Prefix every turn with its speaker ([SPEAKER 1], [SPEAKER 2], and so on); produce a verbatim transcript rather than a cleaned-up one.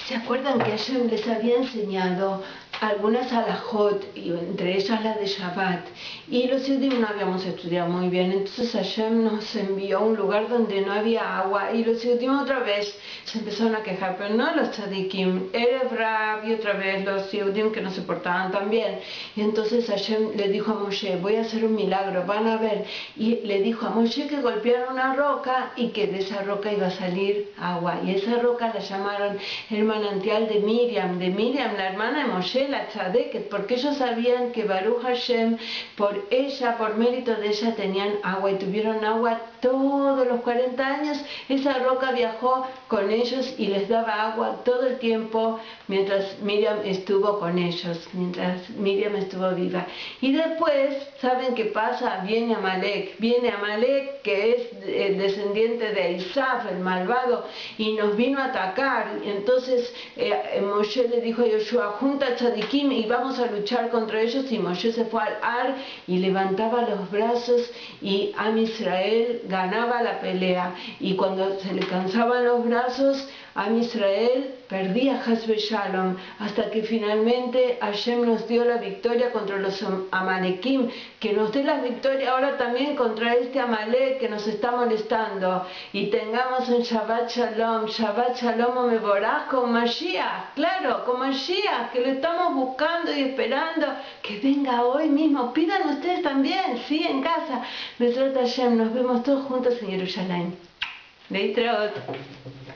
[SPEAKER 1] ¿Se acuerdan que Hashem les había enseñado algunas alajot, y entre ellas la de Shabbat? Y los judíos no habíamos estudiado muy bien, entonces Hashem nos envió a un lugar donde no había agua, y los judíos otra vez se empezaron a quejar, pero no los tzadikim, Erev Rav, y otra vez los judíos que no se portaban tan bien. Y entonces Hashem le dijo a Moshe: voy a hacer un milagro, van a ver. Y le dijo a Moshe que golpeara una roca y que de esa roca iba a salir agua. Y esa roca la llamaron el manantial de Miriam, de Miriam, la hermana de Moshe, la tzadeket, porque ellos sabían que Baruch Hashem, por ella, por mérito de ella, tenían agua y tuvieron agua todos los cuarenta años. Esa roca viajó con ellos y les daba agua todo el tiempo mientras Miriam estuvo con ellos, mientras Miriam estuvo viva. Y después, ¿saben qué pasa? Viene Amalek, viene Amalek, que es el descendiente de Isaf, el malvado, y nos vino a atacar. Y entonces eh, Moshe le dijo a Yoshua: junta tzadikim y vamos a luchar contra ellos. Y Moshe se fue al Ar y levantaba los brazos, y Am Israel ganaba la pelea. Y cuando se le cansaban los brazos, Am Israel perdía Haz Shalom, hasta que finalmente Hashem nos dio la victoria contra los Amalekim. Que nos dé la victoria ahora también contra este Amalek que nos está molestando. Y tengamos un Shabbat Shalom, Shabbat Shalom o Mevorach con Mashiach, claro, con Mashiach, que lo estamos buscando y esperando que venga hoy mismo. Pidan ustedes también, sí, en casa. Besrat Hashem, nos vemos todos juntos en Jerusalén. Leitraot.